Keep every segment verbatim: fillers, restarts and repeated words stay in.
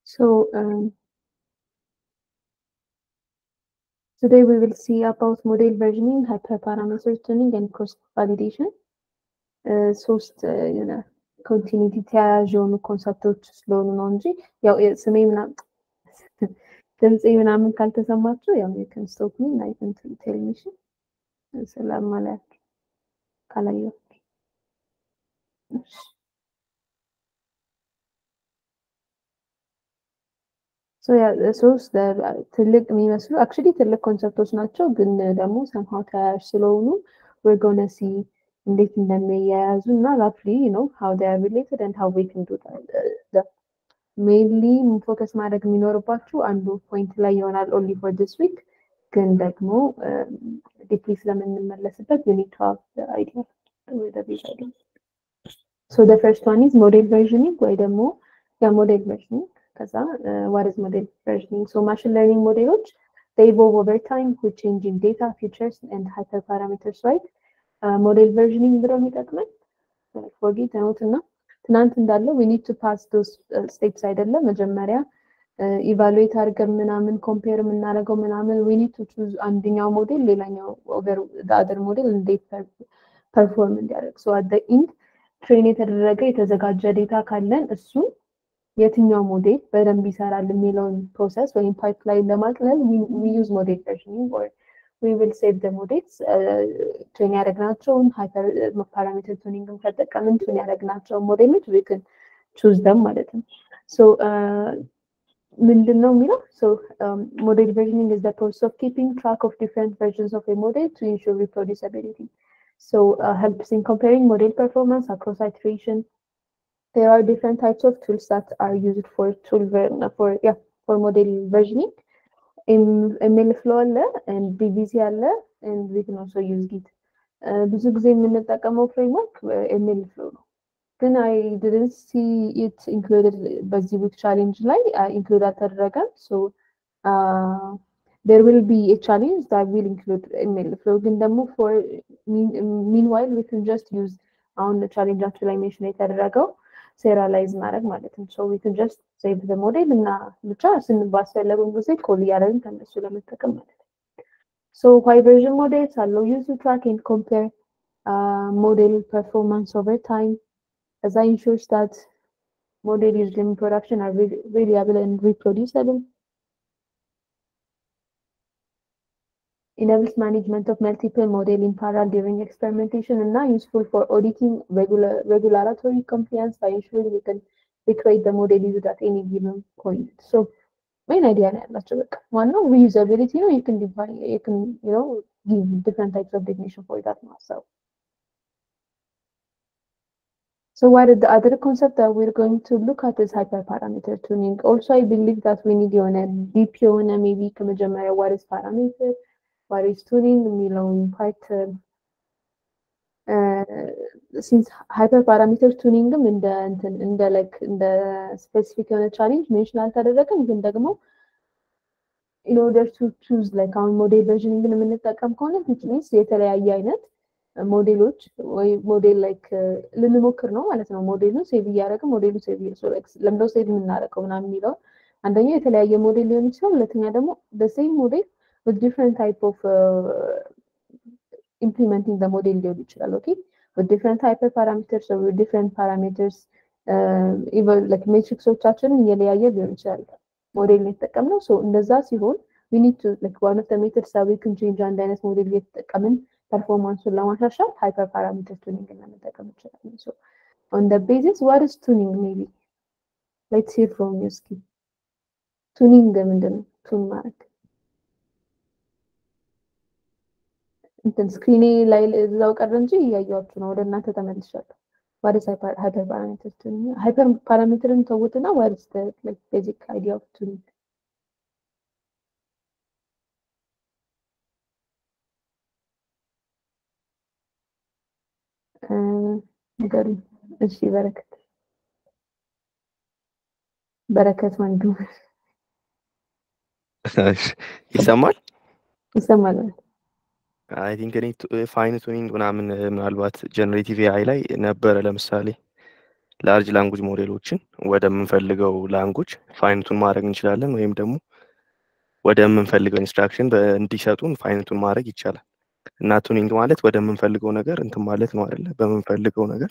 So um, today we will see about model versioning, hyperparameter tuning, and cross validation. Uh, ሶስት የሆነ ኮንቲኒቲ ተያያዥ የሆኑ ኮንሰፕቶች ስለሆኑ ነው እንጂ ያው ስሜ ምናምን ድምፄ ምናምን ካልተሰማችሁ ያው የከን ስቶፕ ሚ አይ ካን ቴል ሚ ስለማለት ካላየሁ ሶ ያ ሶስት ትልቅ የሚመስሉ አክቹሊ ትልቅ ኮንሰፕቶች ናቸው ግን ደግሞ somehow ተያያዥ ስለሆኑ we're gonna see እንዴት እንደሚያያዙ እና roughly you know how they are related and how we can do that. Mainly focus ማድረግ የሚኖርባችሁ አንዱ ፖይንት ላይ ይሆናል only for this week ግን ደግሞ ዲፕሊ ስለምንመለስበት you need to have the idea with the base idea. So the first one is model versioning ወይ ደግሞ ያ model versioning ከዛ what is model versioning? So machine learning modeሎች they evolve over time with changing data features and hyperparameters, right? uh, model versioning ብሎ የሚጠቅመን forget note እና ትናንት እንዳለው we need to pass those uh, steps አይደለም መጀመሪያ ኢቫሉዌት አድርገን ምናምን ኮምፔር የምናደርገው ምናምን we need to choose አንደኛው ሞዴል ሌላኛው over the other model እንዴት ፐርፎርም እንዲያደርግ so at the end ትሬን የተደረገ የተዘጋጀ ዴታ ካለን እሱ የትኛው ሞዴል በደንብ ይሰራል የሚለውን ፕሮሰስ ወይም ፓይፕላይን ለማቅለል we use model versioning or we will save the models ትሬን ያደረግናቸውን ሃይፐር ፓራሜትር ቱኒንግን ከተጠቀምን ትሬን ያደረግናቸውን ሞዴሎች we can choose them ማለት ነው so uh, ምንድነው የሚለው so um, model versioning is the process of keeping track of different versions of a model to ensure reproducibility. So uh, helps in comparing model performance across iteration. There are different types of tools that are used for tool for yeah for model versioning. In MLflow አለ and B B C አለ and we can also use Git. uh, ብዙ ጊዜ የምንጠቀመው ፍሬምወርክ MLflow ነው ግን I didn't see it included በዚህ week challenge ላይ uh, include አልተደረገም so uh, there will be a challenge that will include MLflow ግን ደግሞ for mean, meanwhile we can just use on the challenge actually mention የተደረገው serialize ማድረግ ማለት ነው so we can just save the model እና ብቻ ስንባስፈለገው ጊዜ ኮል ያደረግን ተነሱ ለመጠቀም ማለት ነው so why version models allow you to track and compare uh, model performance over time as I ensures that model used in production are reliable and reproducible. Enables management of multiple models in parallel during experimentation and now useful for auditing regular regulatory compliance by ensuring you can recreate the model used at any given point. So main idea is one no reusability, you know, you can define you can you know give different types of definition for that myself. So what is the other concept that we're going to look at is hyperparameter tuning. Also, I believe that we need on a deep on a maybe ከመጀመሪያ what is parameter, what is tuning የሚለውን part uh, since hyperparameter tuningም እንደ እንትን እንደ like እንደ specific የሆነ challenge mention አልተደረገም ግን ደግሞ in order to choose like our model versioning የምንጠቀም ከሆነ which means የተለያየ አይነት ሞዴሎች ወይ ሞዴል ላይክ ልንሞክር ነው ማለት ነው ሞዴሉን ሴቭ እያደረገ ሞዴሉ ሴቭ ሶ ለምንድነው ሴቭ የምናደርገው ምናምን የሚለው አንደኛ የተለያየ ሞዴል ሊሆን ይችላል ሁለተኛ ደግሞ the same model with different type of uh, implementing the model ሊሆን ይችላል okay with different hyperparameters or with different parameters uh, even like matrixዎቻችንን እየለያየ ሊሆን ይችላል ሞዴል የተጠቀምነው so እንደዛ ሲሆን we need to like one of the methods that we can change አንድ አይነት ሞዴል እየተጠቀምን performance ለማሻሻል hyperparameter tuning ለመጠቀም እንችላለን so on the basis what is tuning maybe let's hear from you ski tuning ምንድነው tune ማለት እንትን ስክሪኔ ላይ እዛው ቀረ እንጂ እያያችሁ ነው ወደ እናንተ ተመልሻለሁ what is hyperparameter tuning hyperparameter ተውትና what is the like basic idea of tuning ነገሩ እሺ በረከት በረከት ወንዱ ይሰማል ይሰማል አይ ቲንክ እኔ ፋይን ቱኒንግ ምናምን ምናልባት ጀነሬቲቭ ኤአይ ላይ ነበረ ለምሳሌ ላርጅ ላንጉጅ ሞዴሎችን ወደምንፈልገው ላንጉጅ ፋይን ቱን ማድረግ እንችላለን፣ ወይም ደግሞ ወደምንፈልገው ኢንስትራክሽን እንዲሰጡን ፋይን ቱን ማድረግ ይቻላል። እና ቱኒንግ ማለት ወደምንፈልገው ነገር እንትን ማለት ነው አይደለ? በምንፈልገው ነገር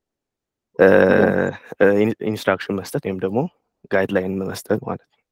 ኢንስትራክሽን መስጠት ወይም ደግሞ ጋይድላይን መስጠት ማለት ነው።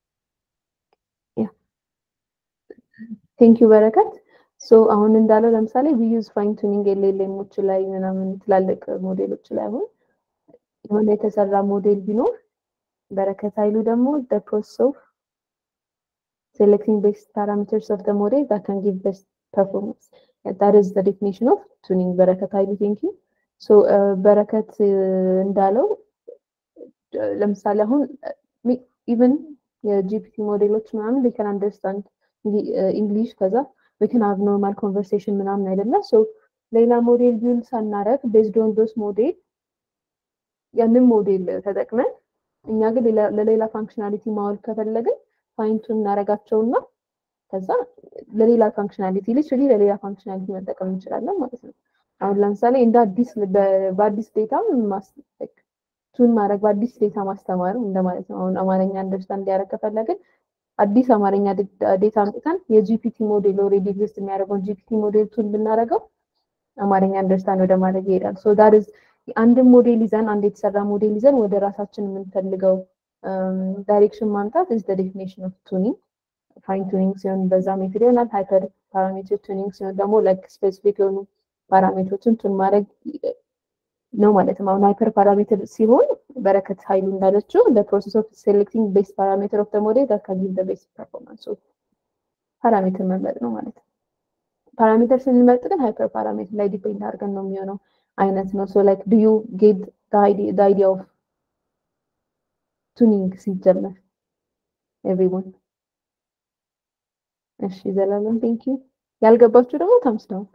ቴንክ ዩ በረከት። ሶ አሁን እንዳለው ለምሳሌ ዊ ዩዝ ፋይን ቱኒንግ ኤልኤልኤሞች ላይ ምናምን ትላልቅ ሞዴሎች ላይ አሁን የሆነ የተሰራ ሞዴል ቢኖር በረከት ኃይሉ ደግሞ the process of selecting best parameters of the model that can give best performance. That is the definition of tuning. በረከት ኃይሉ thank you. so በረከት እንዳለው ለምሳሌ አሁን even የጂፒቲ ሞዴሎች ምናምን they can understand English ከዛ we can have normal conversation ምናምን አይደለ? so ሌላ ሞዴል ቢውል ሳናረግ based on those model ያንን ሞዴል ተጠቅመን እኛ ግን ለሌላ ፋንክሽናሊቲ ማዋል ከፈለግን ፋይን ቱን እናረጋቸውና ከዛ ለሌላ ፋንክሽናሊቲ ሊትራሊ ለሌላ ፋንክሽናሊቲ መጠቀም እንችላለን ማለት ነው። አሁን ለምሳሌ እንደ አዲስ በአዲስ ዴታ ማስተክ ቱን ማድረግ በአዲስ ዴታ ማስተማር እንደማለት ነው። አሁን አማርኛ አንደርስታንድ ያደረግ ከፈለግን አዲስ አማርኛ ዴታ አምጥተን የጂፒቲ ሞዴል ኦሬዲ ኤግዚስት የሚያደርገውን ጂፒቲ ሞዴል ቱን ብናረገው አማርኛ አንደርስታንድ ወደ ማድረግ ይሄዳል። ሶ ዳት ኢዝ አንድ ሞዴል ይዘን አንድ የተሰራ ሞዴል ይዘን ወደ ራሳችን የምንፈልገው ዳይሬክሽን ማምጣት is the definition of tuning. ፋይን ቱኒንግ ሲሆን በዛ ሜትድ ይሆናል። ሃይፐር ፓራሜትር ቱኒንግ ሲሆን ደግሞ ላይክ ስፔሲፊክ የሆኑ ፓራሜትሮችን ቱን ማድረግ ነው ማለት ነው። አሁን ሃይፐር ፓራሜትር ሲሆን በረከት ኃይሉ እንዳለችው the process of selecting best parameter of the model that can give the best performance. so ፓራሜትር መምረጥ ነው ማለት ነው። ፓራሜትር ስንመርጥ ግን ሃይፐር ፓራሜትር ላይ ዲፔንድ አድርገን ነው የሚሆነው አይነት ነው። so like do you get the idea, the idea of tuning ሲጀመር everyone? እሺ ዘላለም thank you። ያልገባችሁ ደግሞ thumbs down።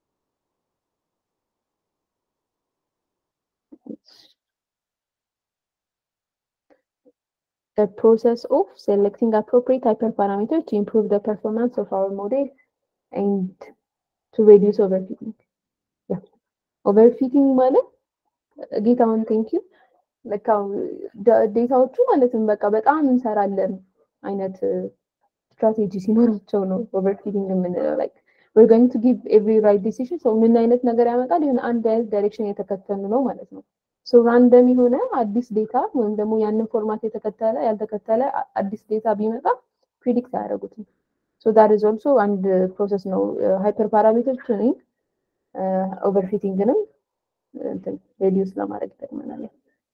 The process of selecting appropriate hyperparameter to improve the performance of our model and to reduce overfitting. Yeah. Overfitting ማለት ጌታውን thank you በቃ ዴታዎቹ ማለትም በቃ በጣም እንሰራለን አይነት ስትራቴጂ ሲኖራቸው ነው overfitting የምንለው። like we're going to give every right decision so ምን አይነት ነገር ያመጣል ይሄን አንድ አይነት ዳይሬክሽን የተከተልን ነው ማለት ነው። so random የሆነ አዲስ ዴታ ወይም ደግሞ ያንን ፎርማት የተከተለ ያልተከተለ አዲስ ዴታ ቢመጣ ፕሪዲክት አያደርጉትም። so that is also and process ነው hyper parameter tuning overfitting ነው እንትን ሬዲዩስ ለማድረግ ይጠቅመናል።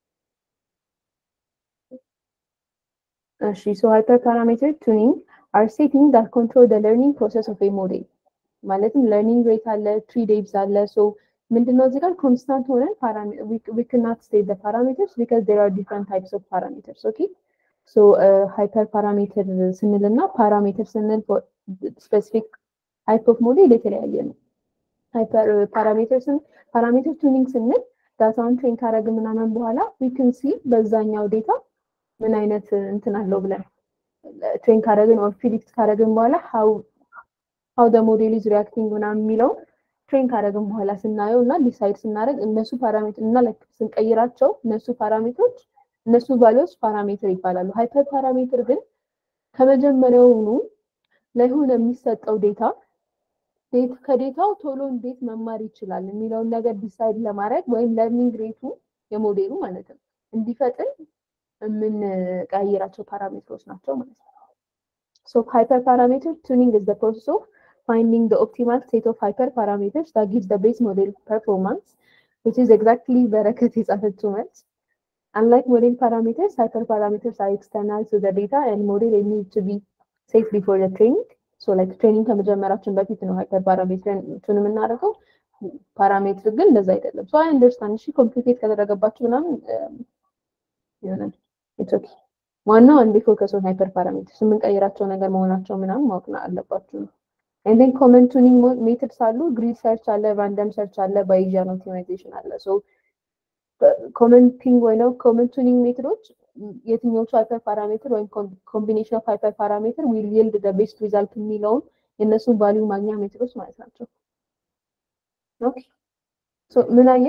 እሺ so hyper parameter tuning are settings that control the learning process of a model. ማለትም learning rate አለ three depths አለ so ምንድነው እዚህ ጋር constant ሆነ parameter we, we cannot state the parameters because there are different types of parameters. okay so uh, hyper parameter ስንልና parameter ስንል for specific type of model የተለያየ ነው። hyper parameter ስንል parameter tuning ስንል ዳታውን ትሬን ካደረግን ምናምን በኋላ we can see በዛኛው ዴታ ምን አይነት እንትን አለው ብለን ትሬን ካደረግን or predict ካደረግን በኋላ how how the model is reacting ምናምን የሚለው ትሬን ካደረግን በኋላ ስናየው እና ዲሳይድ ስናደርግ እነሱ ፓራሜትር እና ላይክ ስንቀይራቸው እነሱ ፓራሜትሮች እነሱ ቫልዩስ ፓራሜትር ይባላሉ። ሃይፐር ፓራሜትር ግን ከመጀመሪያውኑ ለሆነ የሚሰጠው ዴታ ዴታ ከዴታው ቶሎ እንዴት መማር ይችላል የሚለውን ነገር ዲሳይድ ለማድረግ ወይም ለርኒንግ ሬቱ የሞዴሉ ማለት ነው እንዲፈጥን ምን ቀይራቸው ፓራሜትሮች ናቸው ማለት ነው። so hyperparameter tuning is the process of finding the optimal state of hyperparameters that gives the base model performance, which is exactly በረከት የጻፈችው መልስ። unlike model parameters, hyperparameters are external to the data and model need to be set before the training. so like training ከመጀመራችን በፊት ነው hyperparameter ቱን የምናደርገው ፓራሜትር ግን እንደዛ አይደለም። so I understand እሺ ኮምፕሊኬት ከተደረገባችሁ ምናምን ይሆናል it's okay ዋናው አንዴ ፎከስ ኦን ሃይፐር ፓራሜትርስ የምንቀይራቸው ነገር መሆናቸው ምናምን ማወቅ አለባችሁ። and then common tuning methods አሉ grid search አለ random search አለ bayesian optimization አለ so common tuning ወይ ነው common tuning ሜትዶች የትኞቹ ሃይፐር ፓራሜትር ወይም combination of hyper parameter will yield the best result የሚለውን የነሱን ቫልዩ ማግኛ ሜትዶች ማለት ናቸው። ኦኬ so ምን አየን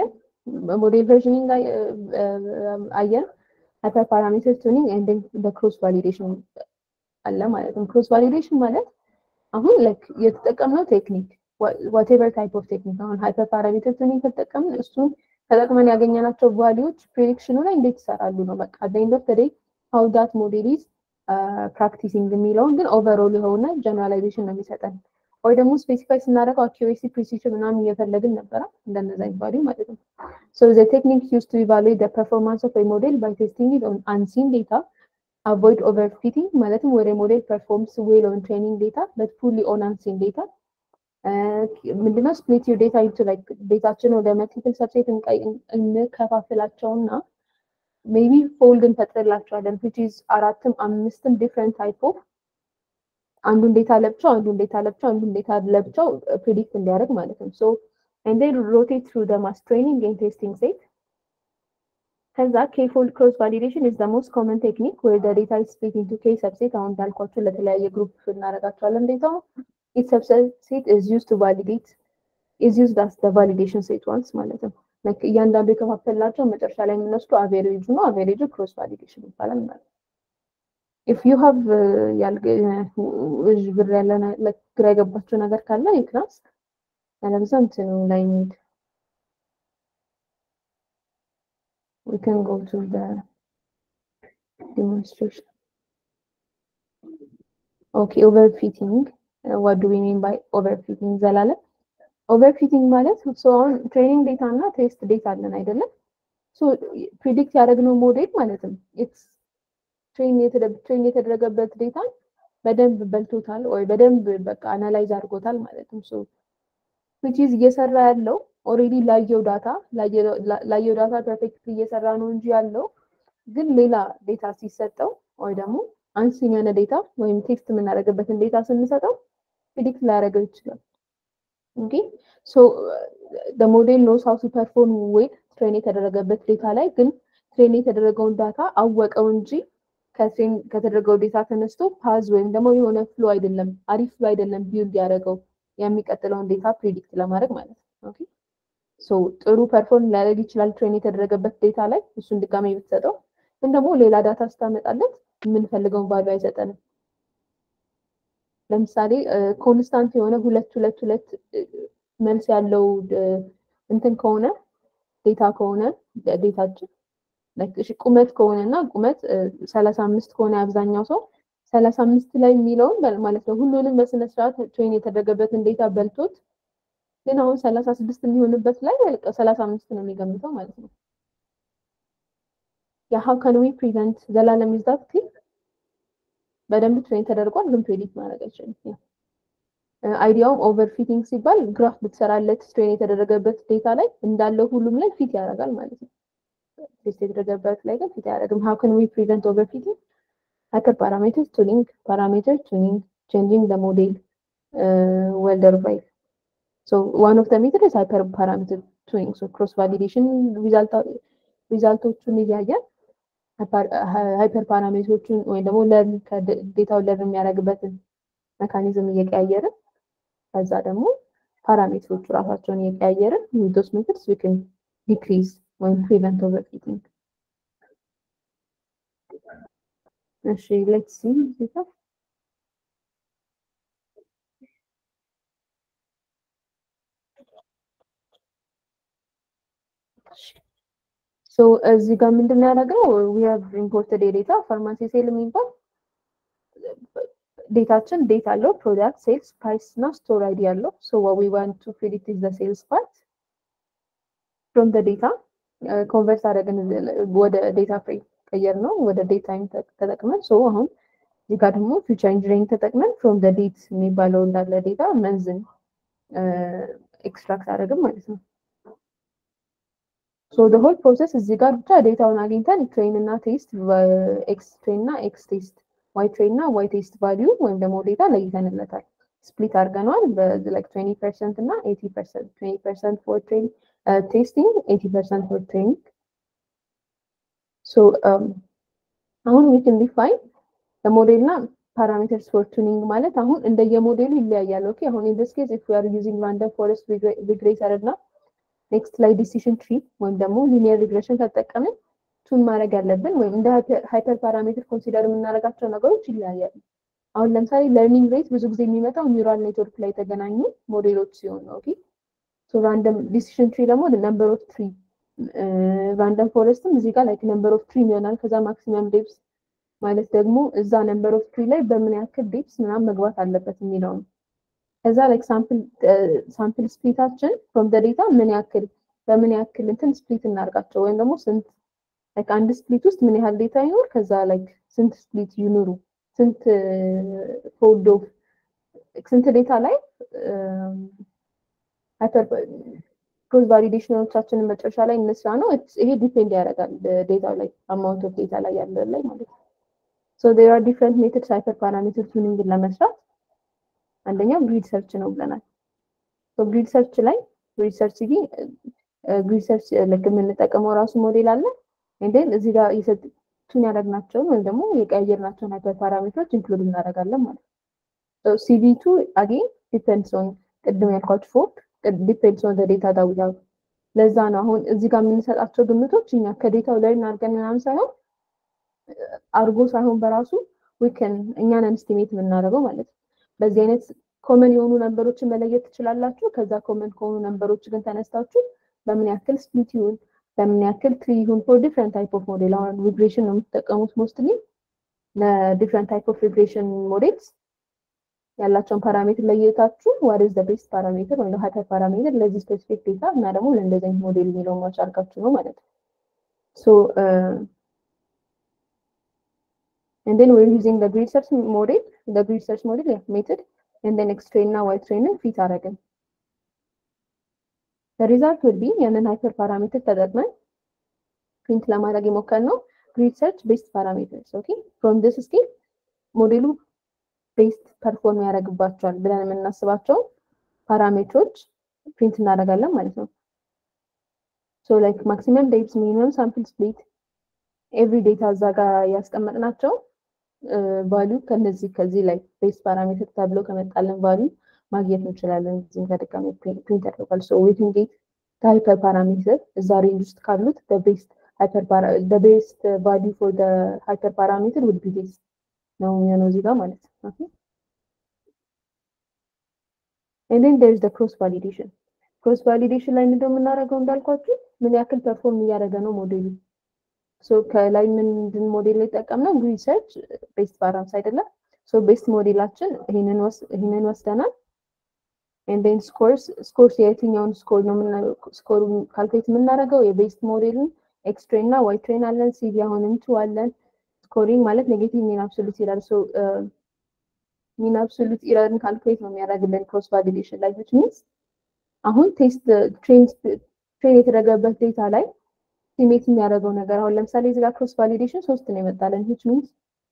ሞዴል ቨርዥኒንግ አየን፣ ሃይፐር ፓራሜትር ቱኒንግ ኤንድ በክሮስ ቫሊዴሽን አለ ማለት ነው። ክሮስ ቫሊዴሽን ማለት አሁን ላይክ የተጠቀምነው ቴክኒክ ዋቴቨር ታይፕ ኦፍ ቴክኒክ አሁን ሃይፐር ፓራሜትር ቱኒንግ ከተጠቀምን እሱን ተጠቅመን ያገኘናቸው ቫልዩዎች ፕሬዲክሽኑ ላይ እንዴት ይሰራሉ ነው። በቃ at the end of the day how that model is ፕራክቲሲንግ የሚለውን ግን ኦቨርኦል የሆነ ጀነራላይዜሽን ነው የሚሰጠን። ወይ ደግሞ ስፔሲፋይ ስናደርገው አኪዩሬሲ ፕሪሲሽን ምናምን እየፈለግን ነበረ እንደነዛ ቫልዩ ማለት ነው። so the technique used to evaluate the performance of a model by testing it on unseen data, avoid overfitting ማለትም ወደ ሞዴል ፐርፎርምስ ዌል ኦን ትሬኒንግ ዴታ but fully on unseen data ምንድነው split your data into like ዴታችን ወደ multiple subset እንከፋፍላቸውና maybe fold እንፈጥርላቸዋለን which is አራትም አምስትም different type of አንዱን ዴታ ለብቻው አንዱን ዴታ ለብቻው አንዱን ዴታ ለብቻው predict እንዲያደርግ ማለት ነው። so and then rotate through the mass training and testing set. ከዛ k-fold cross validation is the most common technique where the data is split into k subset አሁን እንዳልኳችሁ ለተለያየ ግሩፕ እናደርጋቸዋለን ዴታው each subset is used to validate is used as the validation set once ማለት ነው። like እያንዳንዱ የከፋፈልናቸው መጨረሻ ላይ የምንወስደው አቬሬጁ ነው። አቬሬጁ ክሮስ ቫሊዴሽን ይባላል ማለት ነው። if you have ያልገ ብር ያለና ለግራ የገባችሁ ነገር ካለ ይክላስ ያለምሳም ላይ need we can go to the demonstration. okay, overfitting. Uh, what do we mean by overfitting? ዘላለ overfitting ማለት so on training data እና test data አለን አይደለ? so predict ያደረግነው ሞዴል ማለት ነው it's train train የተደረገበት ዴታ በደንብ በልቶታል ወይ በደንብ በቃ አናላይዝ አድርጎታል ማለት ነው። so which is እየሰራ ያለው ኦሬዲ ላየው ዳታ ላየው ዳታ ፐርፌክትሊ እየሰራ ነው እንጂ ያለው ግን ሌላ ዴታ ሲሰጠው ወይ ደግሞ አንሲን የሆነ ዴታ ወይም ቴክስት የምናደርግበትን ዴታ ስንሰጠው predict ላያደርገው ይችላል። okay so uh, the model knows how to perform with train የተደረገበት ዴታ ላይ ግን ትሬን የተደረገውን ዳታ አወቀው እንጂ ከትሬን ከተደረገው ዴታ ተነስቶ ፓዝ ወይም ደግሞ የሆነ ፍሎ አይደለም አሪፍ ፍሎ አይደለም ቢልድ ያደረገው የሚቀጥለውን ዴታ ፕሪዲክት ለማድረግ ማለት ነው። okay so ጥሩ ፐርፎርም ሊያደርግ ይችላል ትሬን የተደረገበት ዴታ ላይ እሱን ድጋሜ ብትሰጠው ግን ደግሞ ሌላ ዳታ ስታመጣለት የምንፈልገውን ቫልዩ አይሰጠንም። ለምሳሌ ኮንስታንት የሆነ ሁለት ሁለት ሁለት መልስ ያለው እንትን ከሆነ ዴታ ከሆነ ዴታችን like እሺ ቁመት ከሆነና ቁመት ሰላሳ አምስት ከሆነ አብዛኛው ሰው ሰላሳ አምስት ላይ የሚለውን ማለት ነው ሁሉንም በስነ ስርዓት ትሬን የተደረገበትን ዴታ በልቶት ግን አሁን ሰላሳ ስድስት የሚሆንበት ላይ ሰላሳ አምስት ነው የሚገምተው ማለት ነው። ያ how can we prevent ዘላለም is that clear? በደንብ ትሬን ተደርጓል ግን ፕሬዲክት ማድረግ አይችልም። አይዲያው ኦቨርፊቲንግ ሲባል ግራፍ ብትሰራለት ትሬን የተደረገበት ዴታ ላይ እንዳለው ሁሉም ላይ ፊት ያደርጋል ማለት ነው። ቴስት የተደረገበት ላይ ግን ፊት ያደርግም። how can we prevent overfitting? hyper parameter tuning, parameter tuning, changing the model uh, well derived. so one of the methods is hyper parameter tuning. so cross validation result resulቶቹን ይያያል ሃይፐር ፓራሜትሮችን ወይ ደግሞ ለርን ከዴታው ለርን የሚያደርግበትን ሜካኒዝም እየቀያየረ ከዛ ደግሞ ፓራሜትሮቹ ራሳቸውን እየቀያየረ with those methods we can decrease or prevent overfitting. እሺ let's see this up. so እዚህ ጋር ምንድነው ያደረገው we have imported a data pharmacy sale የሚባል ዴታችን ዴታ አለው ፕሮዳክት ሴልስ ፕራይስ እና ስቶር አይዲ አለው so what we want to predict is the sales part from the data convert አደረግን ወደ ዴታ ፍሬም ቀየር ነው ወደ ዴታ ታይም ተጠቅመን so አሁን እዚህ ጋር ደግሞ ፊውቸር ኢንጂነሪንግ ተጠቅመን from the date የሚባለው እንዳለ ዴታ መንዝን ኤክስትራክት አደረግን ማለት ነው። so the whole process እዚህ ጋር ብቻ ዴታውን አግኝተን ትሬን እና ቴስት ኤክስ ትሬን እና ኤክስ ቴስት ዋይ ትሬን እና ዋይ ቴስት ቫልዩ ወይም ደግሞ ዴታ ለይተንለታል ስፕሊት አድርገናል በላይክ twenty percent እና eighty percent twenty percent for train uh, testing eighty percent for training. so um አሁን we can define the model እና parameters for tuning ማለት አሁን እንደየ ሞዴሉ ይለያያል። ኦኬ አሁን in this case if we are using random forest regressor እና ኔክስት ላይ ዲሲሽን ትሪ ወይም ደግሞ ሊኒየር ሪግሬሽን ተጠቀምን ቱን ማድረግ ያለብን ወይም እንደ ሃይፐር ፓራሜትር ኮንሲደር የምናደርጋቸው ነገሮች ይለያያሉ። አሁን ለምሳሌ ለርኒንግ ሬት ብዙ ጊዜ የሚመጣው ኒውራል ኔትወርክ ላይ የተገናኙ ሞዴሎች ሲሆን ነው። ኦኬ ሶ ራንደም ዲሲሽን ትሪ ደግሞ ነምበር ኦፍ ትሪ ራንደም ፎረስትም እዚህ ጋር ላይክ ነምበር ኦፍ ትሪ ይሆናል። ከዛ ማክሲመም ዴፕስ ማለት ደግሞ እዛ ነምበር ኦፍ ትሪ ላይ በምን ያክል ዴፕስ ምናምን መግባት አለበት የሚለው ነው። ከዛ ላይክ ሳምፕል ሳምፕል ስፕሊታችን ፍሮም ዘ ዴታ ምን ያክል በምን ያክል እንትን ስፕሊት እናርጋቸው ወይም ደግሞ ስንት ላይክ አንድ ስፕሊት ውስጥ ምን ያህል ዴታ ይኖር ከዛ ላይክ ስንት ስፕሊት ይኑሩ ስንት ፎልድ ኦፍ ስንት ዴታ ላይ ሃይፐር ክሮስ ቫሊዴሽኖቻችንን መጨረሻ ላይ እንስራ ነው። ይሄ ዲፔንድ ያደርጋል ዴታው ላይ አማውንት ኦፍ ዴታ ላይ ያለ ላይ ማለት ነው። ሶ ዜር አር ዲፈረንት ሜተድስ ሃይፐር ፓራሜትር ቱኒንግ ለመስራት አንደኛው ግሪድ ሰርች ነው ብለናል። ሶ ግሪድ ሰርች ላይ ግሪድ ሰርች ጊዜ ግሪድ ሰርች ለክ የምንጠቀመው ራሱ ሞዴል አለ እንዴን እዚህ ጋር ቱን ያደረግናቸውን ወይም ደግሞ የቀየርናቸውን ሃይፐር ፓራሜትሮች ኢንክሉድ እናደርጋለን ማለት ነው። ሶ ሲቪ ቱ አጌን ዲፔንድስ ኦን ቅድም ያልኳችሁ ፎርክ ዲፔንድስ ኦን ዘ ዴታ ዳት ዊ ሃቭ። ለዛ ነው አሁን እዚህ ጋር የምንሰጣቸው ግምቶች እኛ ከዴታው ላይ እናርገን ምናምን ሳይሆን አርጎ ሳይሆን በራሱ we can እኛን ኤስቲሜት የምናደርገው ማለት ነው። በዚህ አይነት ኮመን የሆኑ ነምበሮችን መለየት ትችላላችሁ። ከዛ ኮመን ከሆኑ ነምበሮች ግን ተነስታችሁ በምን ያክል ስፕሊት ይሁን በምን ያክል ትሪ ይሁን for different type of model አሁን ሪግሬሽን ነው የምትጠቀሙት ሞስትሊ ለዲፍረንት ታይፕ ኦፍ ሪግሬሽን ሞዴልስ ያላቸውን ፓራሜትር ለየታችሁ what is the best parameter ወይ ነው ሃይፐር ፓራሜትር ለዚህ ስፔሲፊክ ዴታ እና ደግሞ ለእንደዚህ አይነት ሞዴል የሚለው ማች አርጋችሁ ነው ማለት ነው። so uh, and then we're using the grid search model the grid search model yeah, method and then X train እና Y train ፊት አረጋግን the result will be ያንን ሃይፐር ፓራሜትር ተጠቅመን ፕሪንት ለማድረግ የሞከርነው grid search based parameters okay from this scale ሞዴሉ ቤስት ፐርፎርም ያደርግባቸዋል ብለን የምናስባቸው ፓራሜትሮች ፕሪንት እናደርጋለን ማለት ነው። so like maximum depth minimum sample split every data እዛ ጋር ያስቀመጥናቸው ቫልዩ ከነዚህ ከዚህ ላይ ቤስት ፓራሜትር ተብሎ ከመጣለን ቫልዩ ማግኘት እንችላለን። እዚህ ጋር ደግሞ ፕሪንት ያደርጋል so we can get the hyper parameter እዛ ሬንጅ ውስጥ ካሉት the best hyper the best value for the hyper parameter would be this ነው የሚሆነው እዚህ ጋር ማለት ነው። okay and then there is the cross validation cross validation ላይ ምንድነው የምናደርገው እንዳልኳችሁ ምን ያክል ፐርፎርም እያደረገ ነው ሞዴሉ so ከላይ ምንድን ሞዴል ላይ ተጠቀምነው ሪሰርች ቤስት ፓራምስ አይደለም so ቤስት ሞዴላችን ይሄንን ወስ ይሄንን ወስደናል and then scores scores የትኛውን ስኮር ነው ምን ስኮር ካልኩሌት የምናደርገው የቤስት ሞዴሉን X train እና Y train አለን ሲቪ አሁንም two አለን ስኮሪንግ ማለት ኔጌቲቭ ሚን አብሶሉት ኢረር ሶ ሚን አብሶሉት ኢረርን ካልኩሌት ነው የሚያደርግልን ክሮስ ቫሊዴሽን ላይ which means አሁን ቴስት ትሬን ትሬን የተደረገበት ዴታ ላይ ኢስቲሜት የሚያደርገው ነገር አሁን ለምሳሌ እዚህ ጋር ክሮስ ቫሊዴሽን ሶስት ነው የመጣለን which means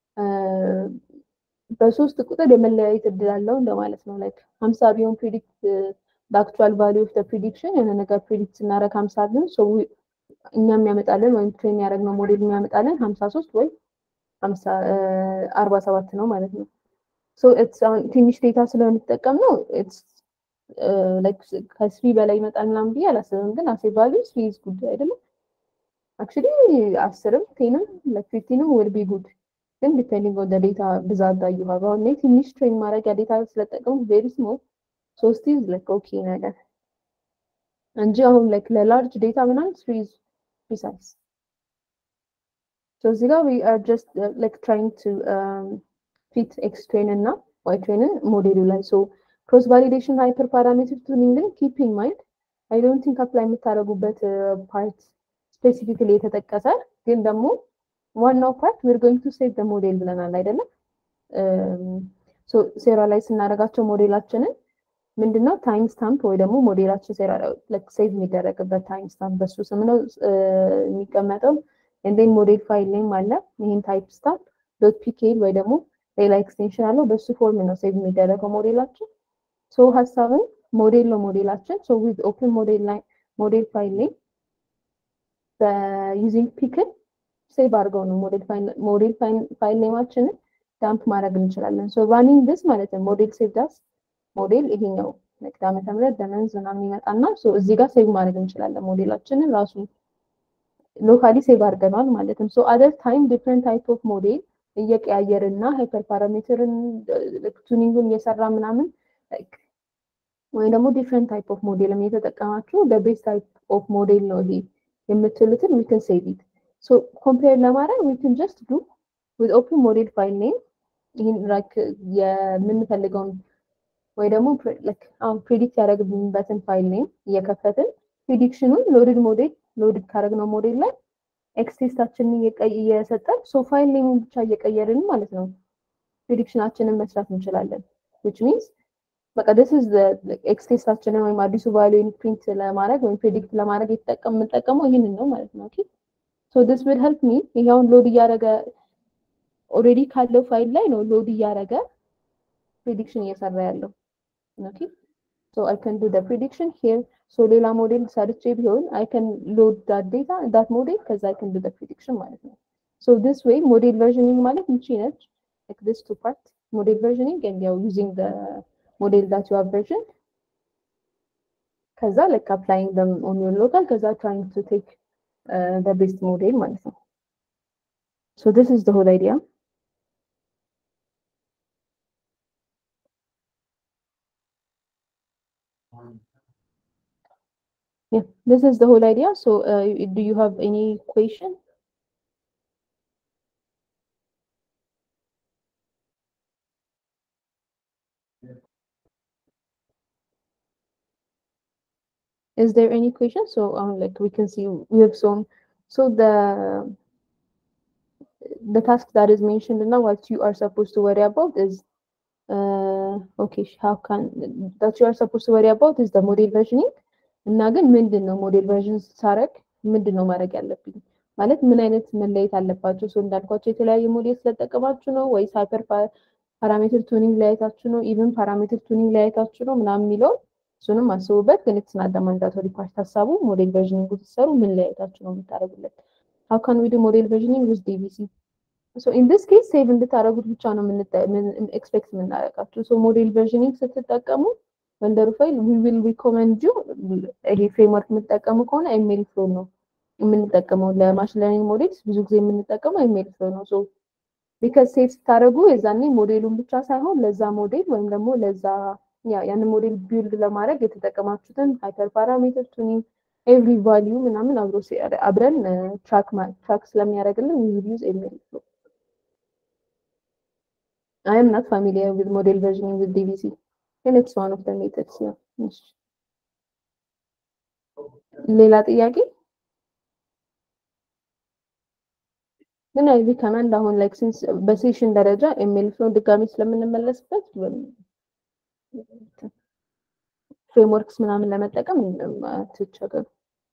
በሶስት ቁጥር የመለያየት እድል አለው እንደማለት ነው like ሀምሳ ቢሆን ፕሪዲክት the actual value of the prediction የሆነ ነገር ፕሪዲክት ስናደርግ ሀምሳ ግን so እኛም ያመጣለን ወይም ትሬን ያደረግነው ሞዴል የሚያመጣለን ሀምሳ ሶስት ወይ ሀምሳ አርባ ሰባት ነው ማለት ነው። so it's on ትንሽ ዴታ ስለሆነ ተጠቀምነው it's uh, like ከስሪ በላይ ይመጣል ምናምን ብዬ አላስብም ግን አሴ value three is good አይደለም actually አስርም ቴንም like fifteen will be good then depending on the data ብዛት that you have አሁን ትንሽ ትሬን ማድረግ ዴታ ስለተጠቀሙ very small so still like okay ነገር እንጂ አሁን like ለላርጅ ዴታ ምናምን three is precise so እዚህ ጋር we are just uh, like trying to um, fit X train እና Y train ሞዴሉ ላይ so cross validation hyper parameter tuning ግን keep in mind I don't think apply የምታደርጉበት part specifically የተጠቀሰ ግን ደግሞ ዋናው part we're going to save the model ብለናል አይደለም so serialize እናደርጋቸው ሞዴላችንን ምንድነው ታይም ስታምፕ ወይ ደግሞ ሞዴላችን like save የሚደረግበት ታይም ስታምፕ በሱ ስም ነው የሚቀመጠው and then model file name አለ ይሄን type stamp .pkl ወይ ደግሞ ሌላ ኤክስቴንሽን አለው በሱ ፎርም ነው ሴቭ የሚደረገው ሞዴላችን so ሐሳብን ሞዴል ነው ሞዴላችን so with open model line model file name by using pkl ሴቭ አድርገው ነው ሞዴል ፋይል ሞዴል ፋይል ኔማችንን ዳምፕ ማድረግ እንችላለን so running this ማለት ነው ሞዴል ሴቭ ዳስ ሞዴል ይሄኛው like ዓመተ ምህረት በመንዝ ምናምን ይመጣና ሶ እዚህ ጋር ሴቭ ማድረግ እንችላለን ሞዴላችንን ራሱ ሎካሊ ሴቭ አድርገናል ማለት ነው ሶ other time different type of model እየቀያየርና ሃይፐር ፓራሜትርን ቱኒንጉን እየሰራ ምናምን like ወይ ደግሞ different type of model እየተጠቀማችሁ the best type of model ነው ይሄ የምትሉትን we can save it so compare ለማድረግ we can just do with open model file name ይሄን like የምንፈልገውን ወይ ደግሞ like አሁን predict ያደረግንበትን ፋይል ኔም እየከፈትን prediction-ን loaded model loaded ካደረግነው ሞዴል ላይ x ቴስታችንን እየሰጠን ሶ ፋይል ኔሙን ብቻ እየቀየርን ማለት ነው prediction-አችንን መስራት እንችላለን which means በቃ this is the x ቴስታችንን ወይ አዲሱ ቫልዩ print ለማድረግ ወይ predict ለማድረግ የተጠቀም የምንጠቀመው ይሄንን ነው ማለት ነው okay so this will help me ይሄውን ሎድ እያደረገ already ካለው ፋይል ላይ ነው ሎድ እያደረገ prediction እየሰራ ያለው okay so I can do the prediction here so ሌላ ሞዴል ሰርቼ ቢሆን I can load that data that model because I can do the prediction ማለት ነው so this way model versioning ማለት ምንጭ ነች like this two part model versioning and you are using the model that you have versioned ከዛ like applying them on your local ከዛ trying to take uh, the best model ማለት ነው so this is the whole idea yeah this is the whole idea so uh, do you have any question is there any question so um, like we can see we have shown so the the task that is mentioned now what you are supposed to worry about is uh okay how can that you are supposed to worry about is the model versioning እና ግን ምንድነው ሞዴል ቨርዥን ሳረክ ምንድነው ማድረግ ያለብኝ ማለት ምን አይነት መለየት አለባቸው ሶ እንዳልኳቸው የተለያየ ሞዴል ስለተጠቀማችሁ ነው ወይስ ሃይፐር ፓራሜትር ቱኒንግ ላይታችሁ ነው ኢቭን ፓራሜትር ቱኒንግ ላይታችሁ ነው ምናምን የሚለው እሱንም አስቡበት ግን it's not the mandatory part ሐሳቡ ሞዴል ቨርዥኒንግ ሲሰሩ ምን ላይታችሁ ነው የምታደርጉለት how can we do model versioning with D V C so in this case save እንድታረጉት ብቻ ነው ምን ኤክስፔክት የምናደርጋችሁ so model versioning ስትጠቀሙ under file we will recommend you ይሄ ፍሬምወርክ የምትጠቀሙ ከሆነ ኤምኤል ፍሎ ነው የምንጠቀመው ለማሽን ለርኒንግ ሞዴልስ ብዙ ጊዜ የምንጠቀመው ኤምኤል ፍሎ ነው so because save ታረጉ የዛኔ ሞዴሉን ብቻ ሳይሆን ለዛ ሞዴል ወይም ደግሞ ለዛ ያ ያን ሞዴል ቢልድ ለማድረግ የተጠቀማችሁትን ሃይፐር ፓራሜትር ቱኒንግ every value ምናምን አብሮ አብረን ትራክ ትራክ ስለሚያደርግልን we will use ኤምኤል ፍሎ I am not familiar with model versioning with D V C and it's one of the methods yeah ሌላ ጥያቄ ግን አይቪ ከማንድ አሁን ላይክ ሲንስ በሴሽን ደረጃ ኤምኤል ፍሎ ድጋሚ ስለምንመለስበት ፍሬምወርክስ ምናምን ለመጠቀም ትቸገሩ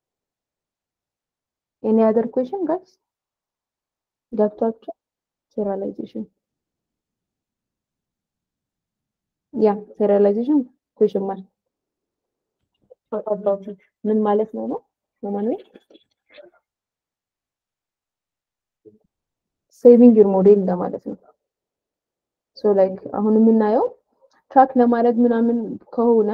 any other question guys ገብቷችሁ serialization yeah serialization question mark ምን ማለት ነው ነው ለማንኛውም saving your model እንደማለት ነው so like አሁን የምናየው ትራክ ለማድረግ ምናምን ከሆነ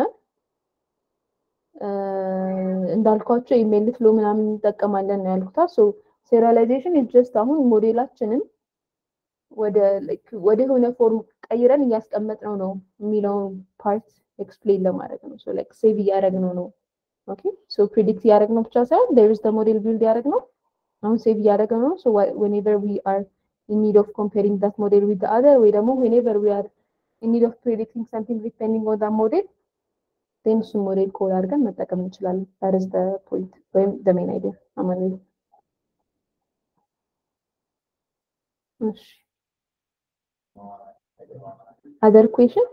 እንዳልኳቸው ኢሜል ፍሎ ምናምን እንጠቀማለን ነው ያልኩታ so serialization is just አሁን ሞዴላችንን ወደ like ወደ ሆነ ፎርም ቀይረን እያስቀመጥነው ነው የሚለው ፓርት ኤክስፕሌን ለማድረግ ነው so like save ያደረግነው ነው okay so predict ያደረግነው ብቻ ሳይሆን there is the model build ያደረግነው አሁን save ያደረግነው so whenever we are in need of comparing that model with the other ወይ ደግሞ whenever we are in need of predicting something depending on that model then so model ኮድ አድርገን መጠቀም እንችላለን that is the point ወይ the main idea አማን እሺ other question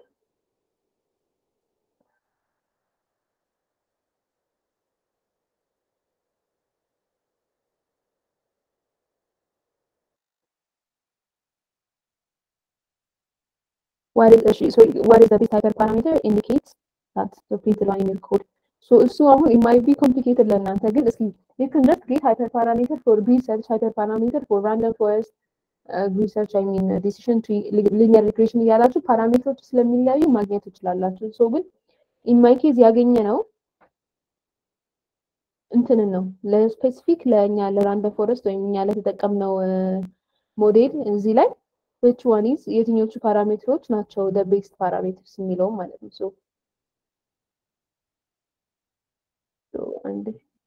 what is the so what is the best hyper parameter indicates that the print line in code so also it might be complicated ለእናንተ ግን እስኪ you can just get hyper parameter for B search hyper parameter for random forest uh, research I mean uh, decision tree linear regression ያላችሁ ፓራሜትሮች ስለሚለያዩ ማግኘት ይችላልላችሁ so ግን ኢን ማይ ኬዝ ያገኘ ነው እንትን ነው ለስፔሲፊክ ለኛ ለራንደም ፎረስት ወይም እኛ ለተጠቀምነው ሞዴል እዚህ ላይ which one is የትኞቹ ፓራሜትሮች ናቸው the best parameters የሚለው ማለት ነው ሶ ሶ አንድ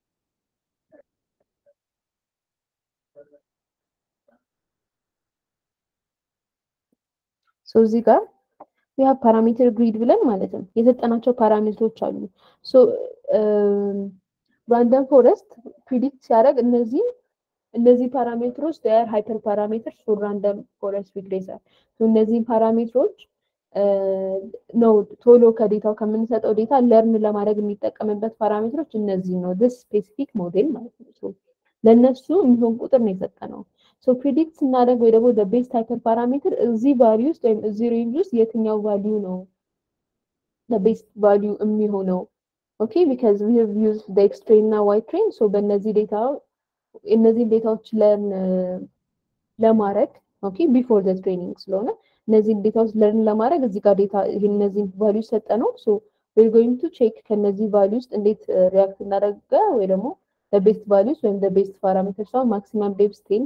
ሶ እዚህ ጋር we have parameter grid ብለን ማለት ነው የተጠናቸው ፓራሜትሮች አሉ ሶ ራንደም ፎረስት ፕሪዲክት ሲያደርግ እነዚህ እነዚህ ፓራሜትሮች they are hyper parameters for random forest regressor so እነዚህ ፓራሜትሮች ነው ቶሎ ከዴታው ከምንሰጠው ዴታ ለርን ለማድረግ የሚጠቀምበት ፓራሜትሮች እነዚህ ነው this specific model ማለት ነው so ለነሱ የሚሆን ቁጥር ነው የሰጠነው so predict ስናደርግ ወይ ደግሞ the best hyper parameter እዚህ ቫልዩ ውስጥ ወይም እዚህ ሬንጅ ውስጥ የትኛው ቫልዩ ነው the best value የሚሆነው okay because we have used the x train እና y train so በእነዚህ ዴታ እነዚህ ዴታዎች ለርን ለማድረግ okay before the training ስለሆነ እነዚህ ዴታዎች ለርን ለማድረግ እዚህ ጋር ዴታ እነዚህ ቫልዩ ሰጠነው so we're going to check ከነዚህ ቫልዩ ውስጥ እንዴት ሪአክት እናደርጋ ወይ ደግሞ the best values ወይም the best parameters are maximum depth ten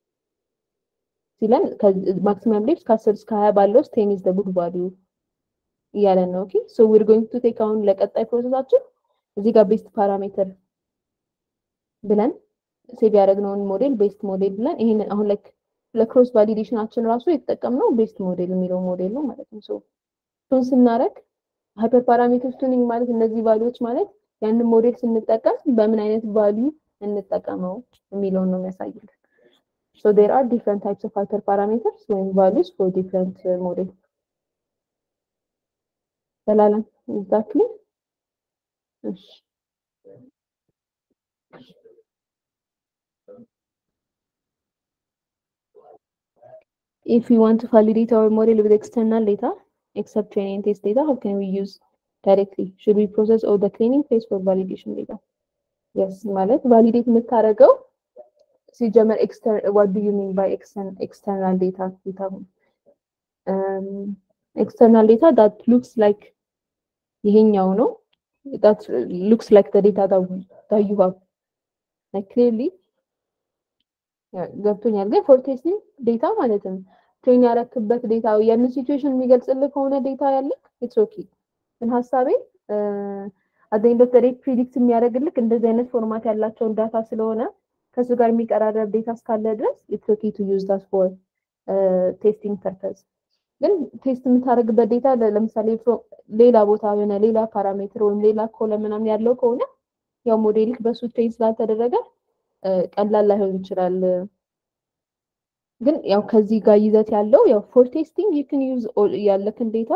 ሲለን maximum depth ከ10 እስከ twenty ባለው ውስጥ ten is the good value እያለን ነው okay so we're going to take አሁን ለቀጣይ ፕሮሰሳችን እዚህ ጋር best parameter ብለን ሴቭ ያደረግነውን ሞዴል ቤስት ሞዴል ብለን ይሄን አሁን ላይክ ለክሮስ ቫሊዴሽናችን ራሱ የተጠቀምነው ቤስት ሞዴል የሚለው ሞዴል ነው ማለት ነው ሶ ቱን ስናረግ ሃይፐር ፓራሜትር ቱኒንግ ማለት እነዚህ ቫልዩዎች ማለት ያንን ሞዴል ስንጠቀም በምን አይነት ቫልዩ እንጠቀመው የሚለውን ነው የሚያሳየው so there are different types of hyperparameters when values for different uh, model ሰላም exactly እሺ if we want to validate our model with external data except training and test data how can we use directly should we process all the training phase for validation data yes ማለት validate የምታረገው ሲጀመር external what do you mean by external external data data um external data that looks like ይሄኛው ነው that looks like the data that, that you have like clearly ገብቶኛል ግን for testing data ማለት ነው ትሬን ያረክበት ዴታ ያንን ሲቹዌሽን የሚገልጽልህ ከሆነ ዴታ ያለ it's okay ግን ሐሳቤ at the end of the day predict የሚያደርግልህ እንደዚህ አይነት ፎርማት ያላቸው ዳታ ስለሆነ ከሱ ጋር የሚቀራረብ ዴታ እስካለ ድረስ it's okay to use that for uh, testing purpose ግን ቴስት የምታደርግበት ዴታ ለምሳሌ ሌላ ቦታ የሆነ ሌላ ፓራሜትር ወይም ሌላ ኮለም ምናምን ያለው ከሆነ ያው ሞዴልክ በሱ ትሬን ስላልተደረገ ቀላል ላይሆን ይችላል ግን ያው ከዚህ ጋር ይዘት ያለው ያው for testing you can use all ያለከን ዴታ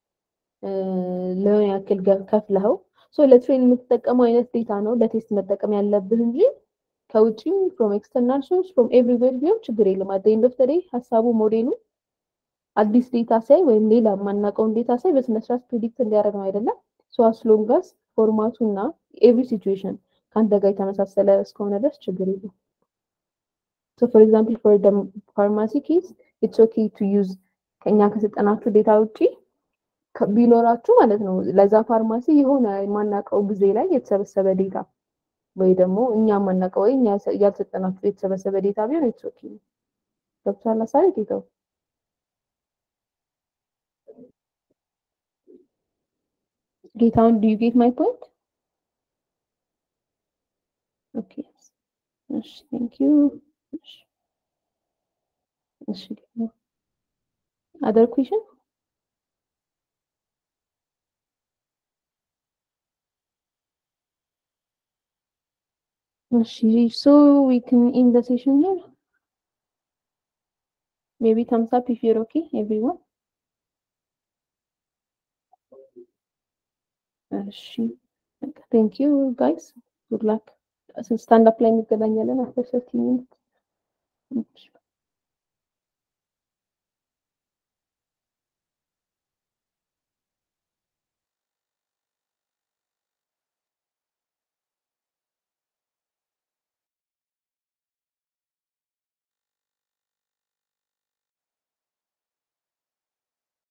ለሆነ ያክል ከፍለው ሶ ለትሬን የምትጠቀመው አይነት ዴታ ነው ለቴስት መጠቀም ያለብህ እንጂ ከውጪ from external source from everywhere ቢሆን ችግር የለም at the end of the day ሐሳቡ ሞዴሉ አዲስ ዴታ ሳይ ወይም ሌላ ማናቀውን ዴታ ሳይ በስነስርዓት ፕሪዲክት እንዲያደርግ ነው አይደለም so as long as ፎርማቱና every situation ካንተ ጋር የተመሳሰለ እስከሆነ ድረስ ችግር የለም so for example for the pharmacy case it's okay to use ከኛ ከሰጠናችሁ ዴታ ውጪ ቢኖራችሁ ማለት ነው ለዛ ፋርማሲ የሆነ ማናቀው ጊዜ ላይ የተሰበሰበ ዴታ ወይ ደግሞ እኛ ማናቀው ወይ እኛ ያልሰጠናችሁ የተሰበሰበ ዴታ ቢሆን it's okay ገብቷል አሳይ ዴታው Get on, do you get my point? Okay. Yes, thank you. Yes. Other question? Yes, so we can end the session here. Maybe thumbs up if you're okay, everyone. Yes. Thank you, guys. Good luck. Stand up line after fifteen minutes.